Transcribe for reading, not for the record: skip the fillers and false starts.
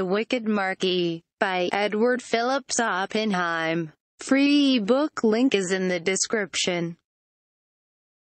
The Wicked Marquis, by Phillips. Oppenheim. Free ebook link is in the description.